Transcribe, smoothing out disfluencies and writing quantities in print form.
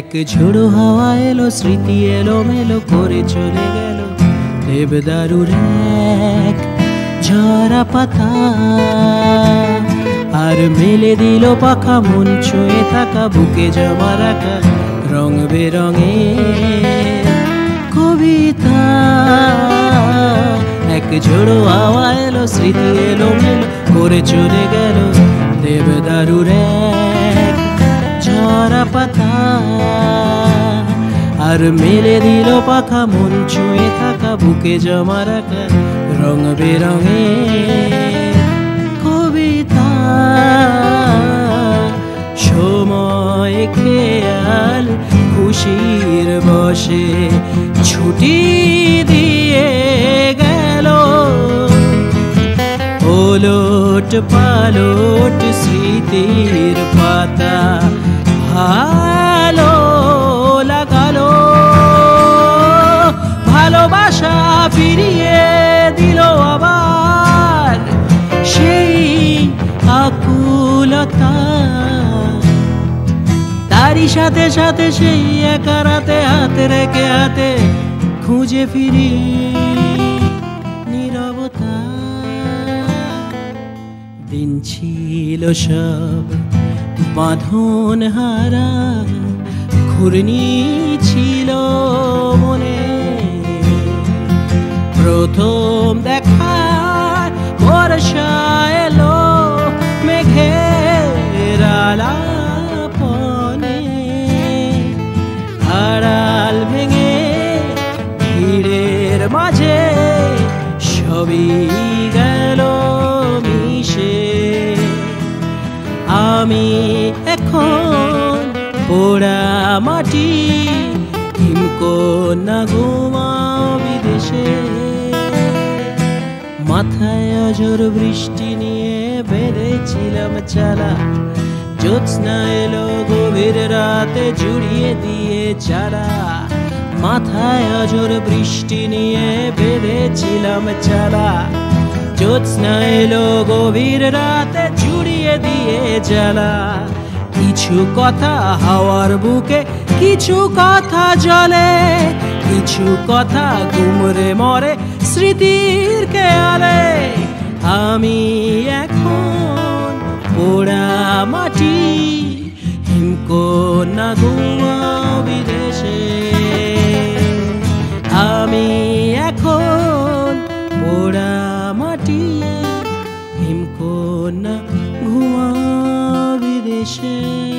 এক ঝোড়ো হাওয়া এলো, স্মৃতি এলো মেলো করে চলে গেল দেবদারুর এক ঝরা পাতা, আর মেলে দিল পাখা মন ছুঁয়ে থাকা বুকে জমা রাখা রং বেরঙের কবিতা। এক ঝোড়ো হাওয়া এলো, স্মৃতি এলো মেলো করে চলে গেল দেবদারুর এক ঝরা পাতা, আর মেলে দিল পাখা মন ছুঁয়ে থাকা বুকে জমা রাখা রং বেরঙের কবিতা। সময় খেয়াল খুশির বসে ছুটি দিয়ে গেল, ওলট পালট স্মৃতির পাতা ভালো লাগালো। ভালোবাসা ফিরিয়ে দিল আবার সেই আকুলতা, তারই সাথে সাথে সেই একা রাতে হাতে রেখে হাতে খুঁজে ফিরি নীরবতা। দিন ছিল সব বাঁধন হারা, ঘূর্ণি ছিল মনে, প্রথম দেখা বর্ষা এলো মেঘের আলাপনে, আড়াল ভেঙে ভিড়ের মাঝে সবই গেল মিশে। আমি এখন পোড়া মাটি, হিমকন্যা ঘুমাও বিদেশে। মাথায় অঝোর বৃষ্টি নিয়ে বেঁধেছিলাম চালা, জ্যোৎস্না এলো গভীর রাতে জুড়িয়ে দিয়ে চারা। মাথায় অঝোর বৃষ্টি নিয়ে বেঁধেছিলাম চালা, জ্যোৎস্না এলো গভীর রাতে জুড়িয়ে দিয়ে জ্বালা। কিছু কথা হাওয়ার বুকে, কিছু কথা জলে, কিছু কথা গুমরে মরে স্মৃতির খেয়ালে। আমি এখন পোড়া মাটি, হিমকন্যা ঘুমাও বিদেশে। আমি এখন পোড়া মাটি, হিমকন্যা ঘুমাও বিদেশে।